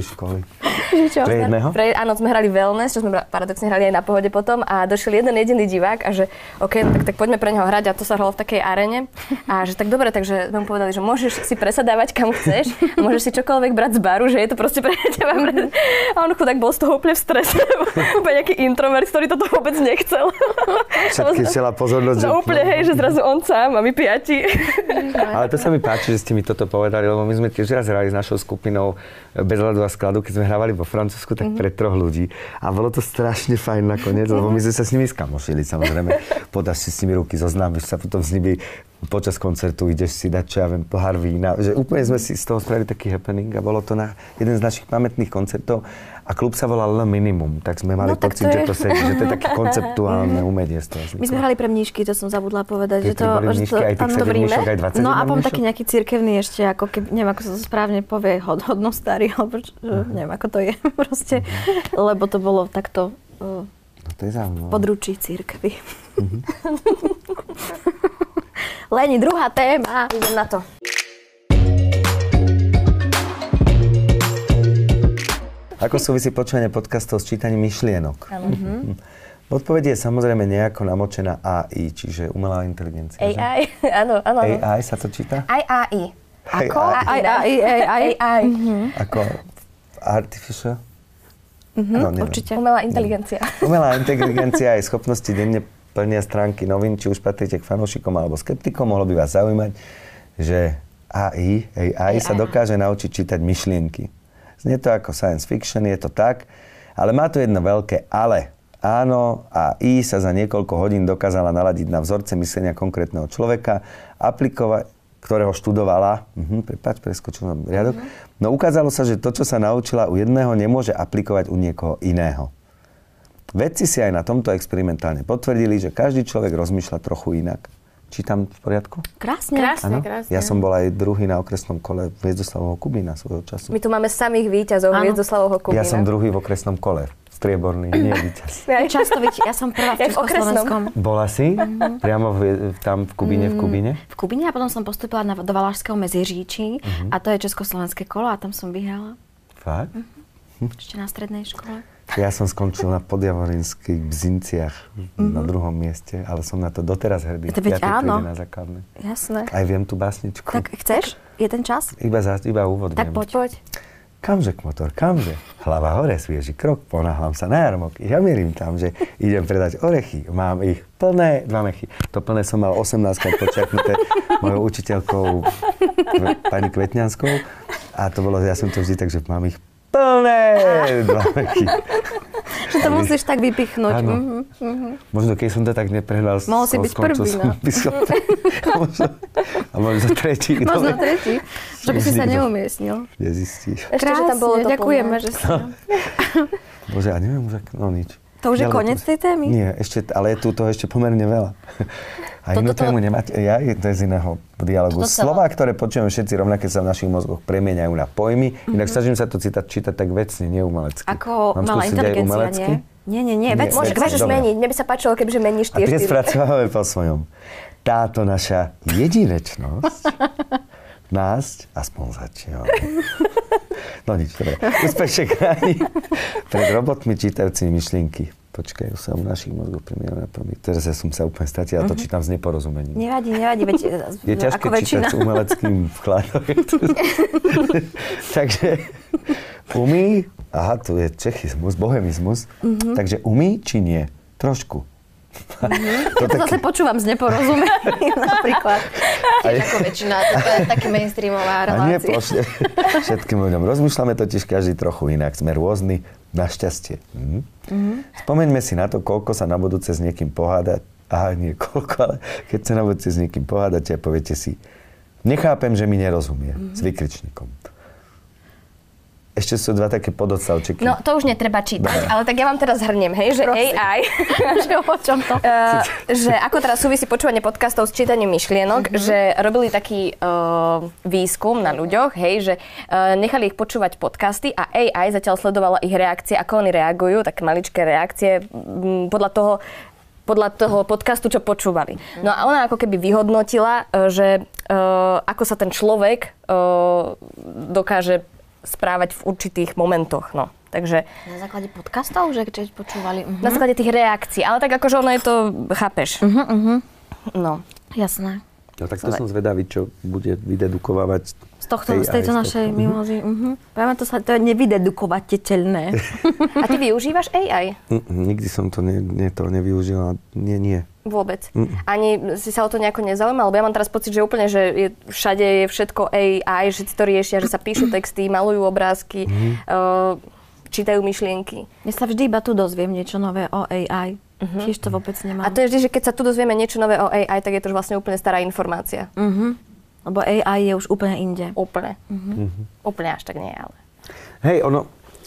Pre jedného? Pre, áno, sme hrali wellness, čo sme paradoxne hrali aj na Pohode potom a došiel jeden jediný divák a že OK, no, tak, tak poďme pre neho hrať a to sa hralo v takej arene a že tak dobre, takže sme mu povedali, že môžeš si presadávať kam chceš a môžeš si čokoľvek brať z baru, že je to proste pre teba. A on chudák bol z toho úplne v strese, úplne nejaký introvert, ktorý toto vôbec nechcel. Všetky chcela pozornosť. No úplne, hej, že zrazu on sám a my piati. Ale to sa mi páči, že ste mi toto povedali, lebo my sme tiež raz hrali s našou skupinou Bez ľadu a skladu, keď sme hrávali vo Francúzsku, tak pre troch ľudí. A bolo to strašne fajn nakoniec, lebo my sme sa s nimi skamošili, samozrejme. Podáš si s nimi ruky, zoznámiš sa potom s nimi počas koncertu, ideš si dať, čo ja viem, pohár vína. Že úplne sme si z toho spravili taký happening a bolo to na jeden z našich pamätných koncertov. A klub sa volal Le Minimum, tak sme mali no, pocit, to je... že to sedí, že to je také konceptuálne umenie z toho. My sme hrali pre mníšky, to som zabudla povedať. Že to, boli mníšky, aj tých sedem mníšok, aj dvadsaťjeden No a potom mníšok? taký nejaký cirkevný ešte, ako keby, neviem, ako sa to správne povie, hod, hodnostári, alebo uh-huh. neviem, ako to je proste, uh-huh. lebo to bolo takto uh, no, to je zaujímavé. područí cirkvi. Uh-huh. Leni, druhá téma. Idem na to. Ako súvisí počúvanie podcastov s čítaním myšlienok? Mm-hmm. Odpoveď je samozrejme nejako namočená á í, čiže umelá inteligencia. á í, áno, áno. á í sa to číta? Aj á í. Ako? Aj á í, á í. Ako artificial? Mm-hmm, no, určite. Umelá inteligencia. Umelá inteligencia je schopnosti denne plnia stránky novín, či už patríte k fanúšikom alebo skeptikom. Mohlo by vás zaujímať, že á í, á í sa dokáže naučiť čítať myšlienky. Znie to ako science fiction, je to tak, ale má tu jedno veľké ale. Áno, á í sa za niekoľko hodín dokázala naladiť na vzorce myslenia konkrétneho človeka, aplikovať, ktorého študovala, uh-huh, prepáč, preskočil som riadok, uh-huh. no ukázalo sa, že to, čo sa naučila u jedného, nemôže aplikovať u niekoho iného. Vedci si aj na tomto experimentálne potvrdili, že každý človek rozmýšľa trochu inak. Čítam v poriadku? Krásne. Krásne, krásne. Ja som bol aj druhý na okresnom kole Hviezdoslavovho Kubína svojho času. My tu máme samých víťazov Hviezdoslavovho Kubína. Ja som druhý v okresnom kole. Strieborný, nie víťaz. Často víť, ja som prvá v Československom. Bola si? Mm-hmm. Priamo v, tam v Kubíne, v Kubíne? V Kubíne a potom som postúpila na, do Valašského Meziříčí mm-hmm. a to je československé kolo a tam som vyhrala. Fakt? Mm-hmm. Ešte na strednej škole. Ja som skončil na Podjavorinských Bzinciach mm-hmm. na druhom mieste, ale som na to doteraz hrdý. To veď ja áno. Na základnej. Jasné. Aj viem tú básničku. Tak chceš? Je ten čas? Iba, za, iba úvod tak viem. poď. poď. Kamže kmotor, kamže? Hlava hore, svieži krok, ponáhľam sa na jarmok. Ja mierim tam, že idem predať orechy. Mám ich plné dva mechy. To plné som mal osemnásťkrát počiaknuté mojou učiteľkou pani Kvetňanskou. A to bolo, ja som to vždy tak, že mám ich plné dva mechy. Že to musíš tak vypichnúť. Áno. Uh-huh, uh-huh. Možno keď som to tak neprehľal... Mohol si byť prvý, no. možno, a možno tretí. Možno tretí. Že by si sa neumiestnil. Nezistíš. Ešte, že tam bolo to ďakujeme, plné. že si... Bože, ja neviem už, no nič. To už je koniec tej témy? Nie, ešte, ale je tu toho ešte pomerne veľa. A inú Toto, tému nemáte, ja, to je z iného dialogu. Toto Slová, ktoré počujeme všetci rovnaké, sa v našich mozgoch premieňajú na pojmy. Mm-hmm. Inak snažím sa to citať, čítať tak vecne, nie umelecky. Ako malá inteligencia, nie? Nie, nie, nie. Veď Môžeš, môžeš meniť. Mne by sa páčilo, kebyže meníš tie štyri. A štyri. spracovávame po svojom. Táto naša jedinečnosť nás aspoň začína. No nič, dobre. Úspešne kráni pred robotmi čítajúcimi myšlienky. Počkajú sa u našich mozgov premiéra na pamäť. Teraz ja som sa úplne stratil a to čítam s neporozumením. Nevadí, nevadí. Veď, je ťažké čítať s umeleckým vkladom. Takže umí, aha, tu je čechizmus, bohemizmus, mm-hmm. takže umí či nie? Trošku. Mm-hmm. Ja to zase počúvam s neporozumením napríklad. Tiež ako väčšina, to je také mainstreamová relácia. A nie plošne. Všetkým ľuďom rozmýšľame totiž každý trochu inak. Sme rôzni, našťastie. Mhm. Mm-hmm. Spomeňme si na to, koľko sa na budúce s niekým pohádať. Aha, nie koľko, ale keď sa na budúce s niekým pohádate a poviete si, nechápem, že mi nerozumie. Mm-hmm. S vykričníkom. Ešte sú dva také pododstavčeky. No, to už netreba čítať, Dobre. Ale tak ja vám teraz zhrniem, hej, že Prosím. á í, že o čom to? Uh, že ako teraz súvisí počúvanie podcastov s čítaním myšlienok, mm-hmm. že robili taký uh, výskum na ľuďoch, hej, že uh, nechali ich počúvať podcasty a á í zatiaľ sledovala ich reakcie, ako oni reagujú, také maličké reakcie, m, podľa toho, podľa toho podcastu, čo počúvali. No a ona ako keby vyhodnotila, že uh, ako sa ten človek uh, dokáže správať v určitých momentoch, no. Takže... Na základe podcastov, že keď počúvali? Uh-huh. Na základe tých reakcií, ale tak akože ono je to, chápeš? Uh-huh, uh-huh. No. Jasné. No tak to som zvedavý, čo bude vydedukovávať z, tohto, z tejto našej mimozy. Uh-huh. Práve to, sa, to je nevydedukovateľné. A ty využívaš á í? Mm, nikdy som to, ne, ne, to nevyužila. Nie, nie. Vôbec. Mm. Ani si sa o to nejako nezaujímal? Lebo ja mám teraz pocit, že úplne, že je, všade je všetko á í, že si to riešia, že sa píšu texty, malujú obrázky, mm. uh, čítajú myšlienky. Ja sa vždy iba tu dozviem niečo nové o á í. Uh-huh. Tiež to vôbec nemám. A to je vždy, že keď sa tu dozvieme niečo nové o á í, tak je to už vlastne úplne stará informácia. Uh-huh. Lebo á í je už úplne inde. Úplne. Uh-huh. Uh-huh. Úplne až tak nie, ale... Hej, ono...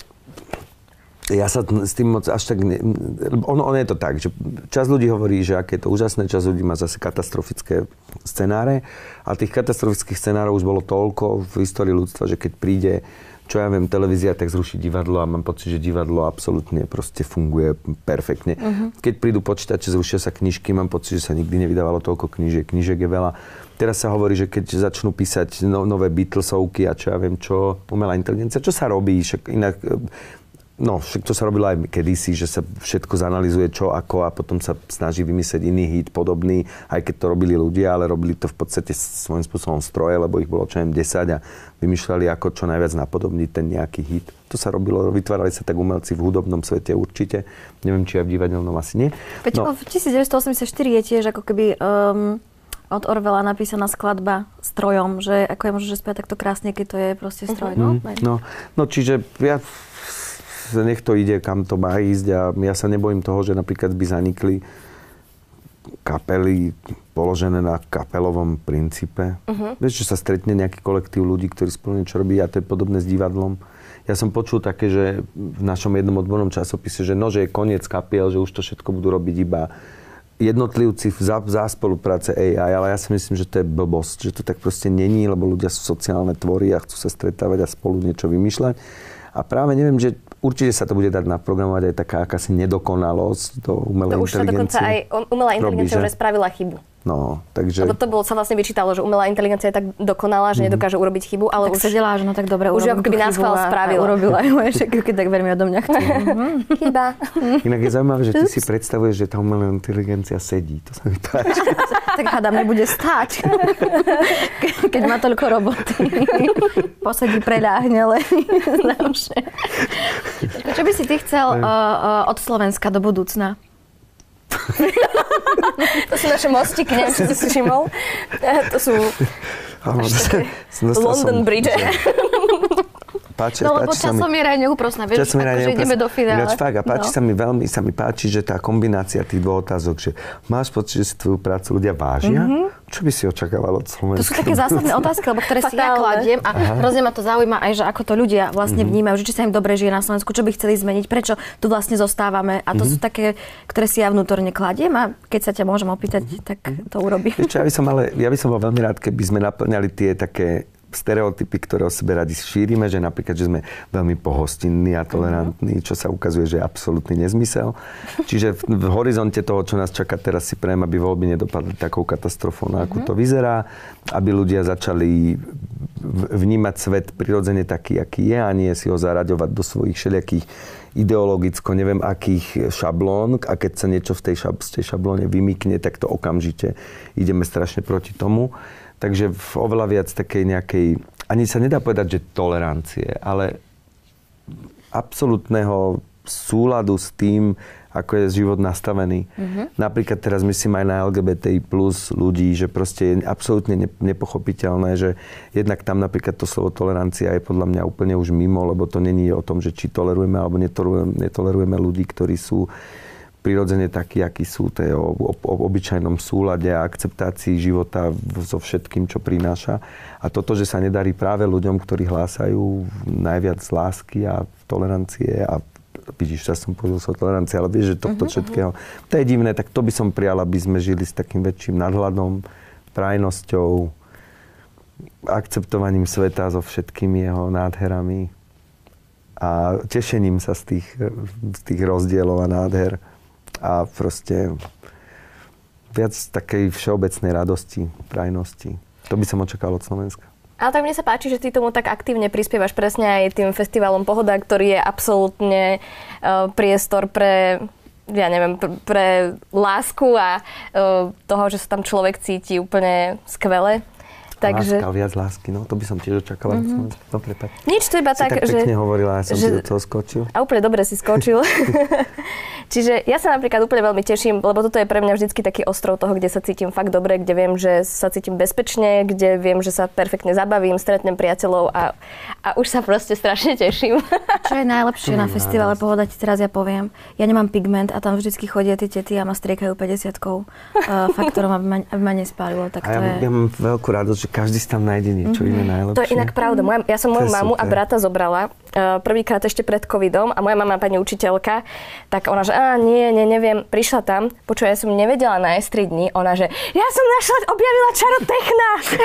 Ja sa s tým moc až tak... Ne, ono, ono je to tak, že časť ľudí hovorí, že aké je to úžasné, časť ľudí má zase katastrofické scenáre. A tých katastrofických scenárov už bolo toľko v histórii ľudstva, že keď príde, čo ja viem, televízia, tak zruší divadlo a mám pocit, že divadlo absolútne proste funguje perfektne. Uh-huh. Keď prídu počítače, zrušia sa knižky, mám pocit, že sa nikdy nevydávalo toľko knížiek. Knížek je veľa. Teraz sa hovorí, že keď začnú písať no, nové Beatlesovky a čo ja viem čo, umelá inteligencia, čo sa robí, však inak... No, však to sa robilo aj kedysi, že sa všetko zanalizuje čo, ako a potom sa snaží vymyslieť iný hit podobný, aj keď to robili ľudia, ale robili to v podstate svojím spôsobom stroje, lebo ich bolo čo neviem desať a vymýšľali, ako čo najviac napodobniť ten nejaký hit. To sa robilo, vytvárali sa tak umelci v hudobnom svete určite. Neviem, či aj v divadelnom asi nie. Veď no. V devätnásťstoosemdesiatštyri je tiež ako keby um, od Orwella napísaná skladba strojom, že ako je možno, že spieva takto krásne, keď to je proste stroj. Uh-huh. No, no, no, čiže ja... nech to ide, kam to má ísť a ja sa nebojím toho, že napríklad by zanikli kapely položené na kapelovom princípe. Uh-huh. Vieš, že sa stretne nejaký kolektív ľudí, ktorí spolu niečo robí a to je podobné s divadlom. Ja som počul také, že v našom jednom odbornom časopise, že no, že je koniec kapiel, že už to všetko budú robiť iba jednotlivci za, za spolupráce á í, ale ja si myslím, že to je blbosť, že to tak proste není, lebo ľudia sú sociálne tvory a chcú sa stretávať a spolu niečo vymýšľať. A práve neviem, že určite sa to bude dať naprogramovať aj taká akási nedokonalosť do umelej to inteligencie. To už sa dokonca aj umelá inteligencia už spravila chybu. No, takže... Lebo to bolo, sa vlastne vyčítalo, že umelá inteligencia je tak dokonalá, že mm-hmm. nedokáže urobiť chybu, ale tak už... Tak sedela, že no tak dobre, už ako keby nás chvál spravila. A urobila ju, keď tak veľmi odo mňa chce. Chyba. Inak je zaujímavé, že ty si predstavuješ, že tá umelá inteligencia sedí. To sa mi páči. Tak hádam, nebude stáť. Keď má toľko roboty. Posedí, preľahne, len znamšie. Čo by si ty chcel uh, uh, od Slovenska do budúcna? To sú naše mostiky, neviem, či si si všimol. To sú Áno, London som, Bridge. páči, no lebo páči sa mi. Časomiera je neúprosná, vieš, akože ideme do finále. Ináč fakt, a páči no. sa mi veľmi, sa mi páči, že tá kombinácia tých dvoch otázok, že máš pocit, že si tvoju prácu ľudia vážia? Mm-hmm. Čo by si očakával od Slovenska? To sú také zásadné otázky, lebo ktoré si ja kladiem a Aha. hrozne ma to zaujíma aj, že ako to ľudia vlastne mm-hmm. vnímajú, že či sa im dobre žije na Slovensku, čo by chceli zmeniť, prečo tu vlastne zostávame. A to mm-hmm. sú také, ktoré si ja vnútorne kladiem a keď sa ťa môžem opýtať, mm-hmm. tak to urobím. Ešte, ja by som ale, ja by som bol veľmi rád, keby sme naplňali tie také stereotypy, ktoré o sebe radi šírime, že napríklad, že sme veľmi pohostinní a tolerantní, čo sa ukazuje, že je absolútny nezmysel. Čiže v, v horizonte toho, čo nás čaká teraz, si prajem, aby voľby nedopadli takou katastrofou, na akú to vyzerá, aby ľudia začali vnímať svet prirodzene taký, aký je a nie si ho zaraďovať do svojich všelijakých ideologicko, neviem akých šablón, a keď sa niečo v tej, šab, z tej šablóne vymykne, tak to okamžite ideme strašne proti tomu. Takže v oveľa viac takej nejakej, ani sa nedá povedať, že tolerancie, ale absolútneho súladu s tým, ako je život nastavený. Mm-hmm. Napríklad teraz myslím aj na el gé bé té í plus ľudí, že proste je absolútne nepochopiteľné, že jednak tam napríklad to slovo tolerancia je podľa mňa úplne už mimo, lebo to není o tom, že či tolerujeme alebo netolerujeme, netolerujeme ľudí, ktorí sú prirodzene takí, akí sú, to je o, o, o obyčajnom súlade a akceptácii života so všetkým, čo prináša. A toto, že sa nedarí práve ľuďom, ktorí hlásajú najviac lásky a tolerancie a vidíš, ja som použil sa tolerancie, ale vieš, že tohto uh-huh, všetkého, to je divné, tak to by som prijal, aby sme žili s takým väčším nadhľadom, prajnosťou, akceptovaním sveta so všetkými jeho nádherami a tešením sa z tých, z tých rozdielov a nádher. A proste viac takej všeobecnej radosti, prajnosti. To by som očakal od Slovenska. Ale tak mne sa páči, že ty tomu tak aktívne prispievaš presne aj tým festivalom Pohoda, ktorý je absolútne uh, priestor pre, ja neviem, pre, pre lásku a uh, toho, že sa tam človek cíti úplne skvele. Takže... Láska, viac lásky, no to by som tiež očakala. Mm-hmm. Dobre, tak. Nič, to iba si tak, tak že... pekne hovorila, ja som že... si do toho skočil. A úplne dobre si skočil. Čiže ja sa napríklad úplne veľmi teším, lebo toto je pre mňa vždycky taký ostrov toho, kde sa cítim fakt dobre, kde viem, že sa cítim bezpečne, kde viem, že sa perfektne zabavím, stretnem priateľov a, a už sa proste strašne teším. Čo je najlepšie na festivale Pohoda, ti teraz ja poviem. Ja nemám pigment a tam vždycky chodia tie tety a ma striekajú päťdesiatkou uh, faktorom, aby ma, aby ma nespálilo. Tak to a ja, je... ja mám veľkú radosť, že každý si tam nájde niečo mm-hmm. iné najlepšie. To je inak pravda. Moja, ja som moju mamu super. A brata zobrala uh, prvýkrát ešte pred covidom a moja mama, pani učiteľka, tak ona, že á, nie, nie, neviem, prišla tam, počuj, ja som nevedela nájsť tri dní, ona, že ja som našla, objavila čaro techna.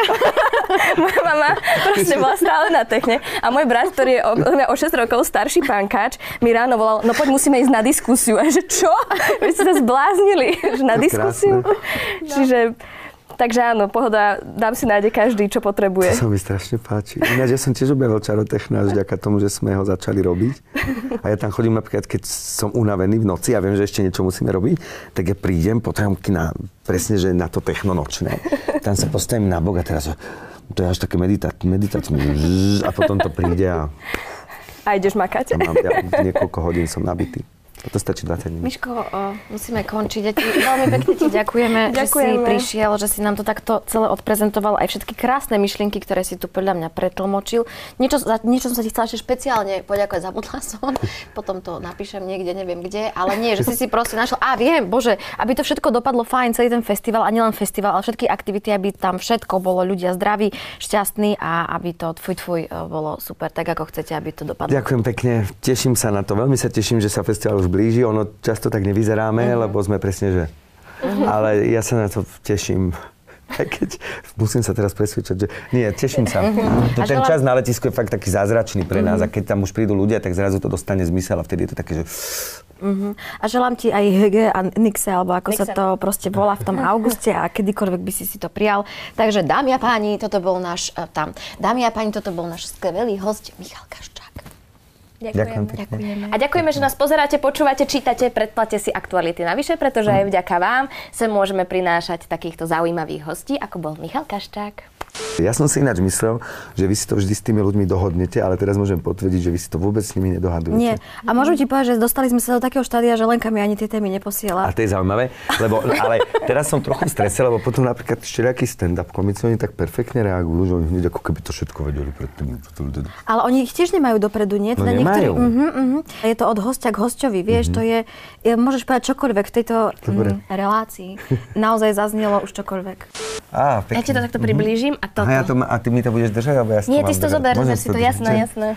Moja mama proste bola stále na techne a môj brat, ktorý je o, o šesť rokov starší pánkač, mi ráno volal, no poď, musíme ísť na diskusiu. A že čo? Vy ste sa zbláznili, že na to diskusiu? No. Čiže takže áno, Pohoda, dám si nájde každý, čo potrebuje. To sa mi strašne páči. Ináč, ja som tiež objavil čarotechna až vďaka tomu, že sme ho začali robiť. A ja tam chodím napríklad, keď som unavený v noci a viem, že ešte niečo musíme robiť, tak ja prídem, potrebujem na, presne, že na to techno nočné. Tam sa postavím na bok a teraz to je až také meditácie. A potom to príde a... A ideš makať? Mám, ja, niekoľko hodín som nabitý. To stačí dvadsať minút. Miško, o, musíme končiť. Ja ti, veľmi pekne ti ďakujeme, že si prišiel, že si nám to takto celé odprezentoval. Aj všetky krásne myšlienky, ktoré si tu podľa mňa pretlmočil. Niečo, za niečo som sa ti chcela ešte špeciálne poďakovať, zabudla som. Potom to napíšem niekde, neviem kde. Ale nie, že si si proste našiel. Á, viem, bože, aby to všetko dopadlo fajn, celý ten festival, a nielen festival, ale všetky aktivity, aby tam všetko bolo, ľudia zdraví, šťastní a aby to tvoj tvoj bolo super, tak ako chcete, aby to dopadlo. Ďakujem pekne, teším sa na to. Veľmi sa teším, že sa festival už blíži. Ono často tak nevyzeráme, uh-huh. lebo sme presne, že... Uh-huh. Ale ja sa na to teším. Aj keď musím sa teraz presvedčať, že... Nie, teším sa. Uh-huh. Ten želám... čas na letisku je fakt taký zázračný pre nás. Uh-huh. A keď tam už prídu ľudia, tak zrazu to dostane zmysel a vtedy je to také, že... Uh-huh. A želám ti aj hé gé a Nixe, alebo ako Nixon. Sa to proste volá v tom auguste a kedykoľvek by si si to prijal. Takže dámy a páni, toto bol náš... Uh, tam. Dámy a páni, toto bol náš skvelý hosť Michal Kaščák. Ďakujem pekne. Ďakujeme. A ďakujeme, že nás pozeráte, počúvate, čítate, predplatte si Aktuality navyše, pretože aj vďaka vám sa môžeme prinášať takýchto zaujímavých hostí, ako bol Michal Kaščák. Ja som si ináč myslel, že vy si to vždy s tými ľuďmi dohodnete, ale teraz môžem potvrdiť, že vy si to vôbec s nimi nedohadujete. Nie. A môžem ti povedať, že dostali sme sa do takého štádia, že Lenka mi ani tie témy neposiela. A to je zaujímavé, lebo, ale teraz som trochu v strese, lebo potom napríklad všelijakí stand-up komici, oni tak perfektne reagujú, že oni hneď ako keby to všetko vedeli predtým. Ale oni ich tiež nemajú dopredu, nie? No nemajú. Uh-huh, uh-huh. Je to od hostia k hosťovi, vieš, uh-huh. to je, je, môžeš povedať čokoľvek v tejto mm, relácii. Naozaj zaznelo už čokoľvek. Á, pekne. Ja ti to takto priblížim a toto. Aha, ja to, a ty mi to budeš držať, alebo ja si Nie, to ty si to zober, zober si to, jasné, jasné.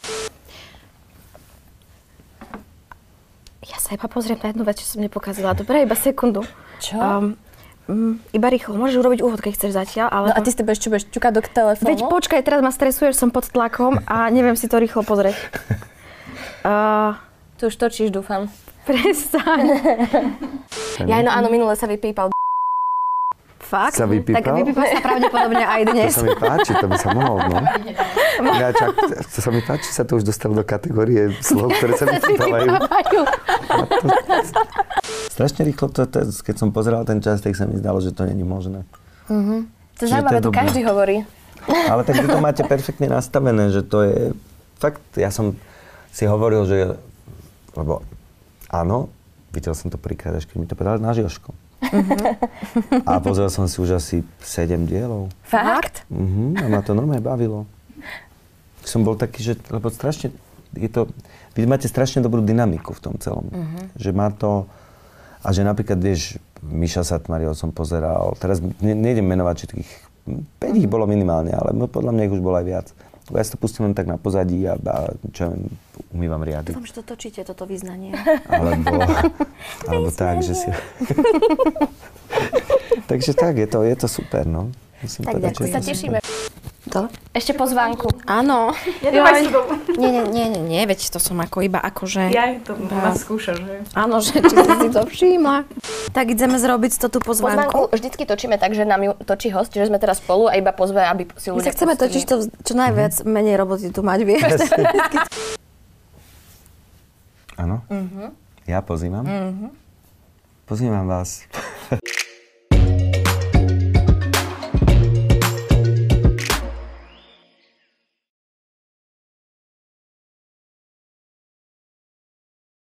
Ja sa iba pozriem na jednu vec, čo som nepokazila. Dobre, iba sekundu. Čo? Um, um, iba rýchlo, môžeš urobiť úvod, keď chceš zatiaľ, ale... No a ty si to budeš, čo budeš ťukať do telefónu? Veď počkaj, teraz ma stresuješ, som pod tlakom a neviem si to rýchlo pozrieť. Uh, Tu už točíš, dúfam. Prestaň. Ja, no áno, minule sa vypípal. Fakt? Sa vypípal? Tak vypípal sa pravdepodobne aj To dnes. sa mi páči, to by sa mohol, no. Ja, čak, to sa mi páči, sa to už dostalo do kategórie slov, ktoré sa vypípavajú. Strašne rýchlo, to, to, keď som pozeral ten čas, tak sa mi zdalo, že to není možné. Uh-huh. To je Čiže zaujímavé, to je to dobré. každý hovorí. Ale tak vy to máte perfektne nastavené, že to je... Fakt, ja som si hovoril, že... Lebo áno, videl som to prvýkrát, až keď mi to povedal na Žioško. Uh-huh. A pozrel som si už asi sedem dielov. Fakt? Uh-huh. A ma to normálne bavilo. Som bol taký, že... Lebo strašne... Je to, vy máte strašne dobrú dynamiku v tom celom. Uh-huh. Že má to... A že napríklad, vieš, Miša Satmáriho som pozeral. Teraz ne, nejdem menovať všetkých. päť ich bolo minimálne, ale podľa mňa ich už bolo aj viac. Ja si to pustím len tak na pozadí a, a čo ja viem, umývam riady. Dúfam, že to točíte, toto vyznanie. Alebo, alebo tak, že si... Takže tak, je to, je to super, no. Musím Tak povedať, ďakujem. že Sa je to tešíme. To? Ešte pozvánku. Áno. Nedávaj si to. Nie, nie, nie, nie, nie, veď to som ako iba akože... Ja to ma skúšaš, že? Áno, že či si si to všimla. Tak ideme zrobiť to tú pozvánku. Pozvánku vždycky točíme tak, že nám ju točí host, že sme teraz spolu a iba pozve, aby si My ľudia sa chceme pustili. točiť to čo najviac, menej roboty tu mať, vieš. Áno? Ja pozývam? Pozývam vás.